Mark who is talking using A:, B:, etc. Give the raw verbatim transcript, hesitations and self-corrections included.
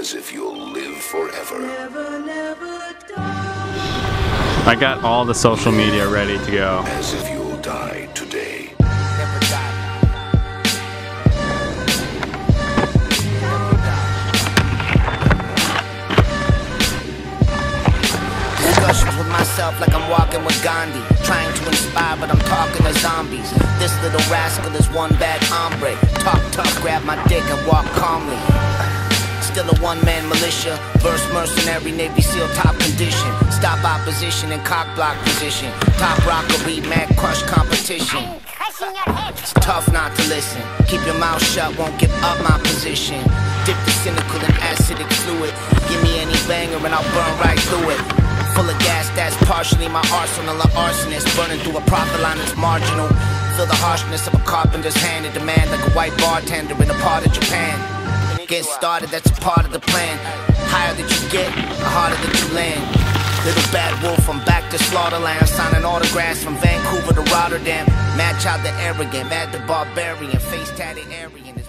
A: as if you'll live forever.
B: Never, never die.
C: I got all the social media ready to go.
A: As if you'll die today.
D: Never die. Discussions with myself like I'm walking with Gandhi. Trying to inspire, but I'm talking to zombies. This little rascal is one bad hombre. Talk tough, grab my dick and walk calmly. Still a one-man militia, verse mercenary, Navy SEAL top condition. Stop opposition and cock block position. Top rockery, mad crush competition. It's tough not to listen. Keep your mouth shut, won't give up my position. Dip the cynical in acidic fluid. Give me any banger and I'll burn right through it. Full of gas, that's partially my arsenal of arsonist. Burning through a profit line that's marginal. Feel the harshness of a carpenter's hand in demand, like a white bartender in a part of Japan. Get started, that's a part of the plan. Higher that you get, the harder that you land. Little bad wolf from back to Slaughterland, signing autographs from Vancouver to Rotterdam. Madchild the arrogant, mad the barbarian, face tatted Aryan.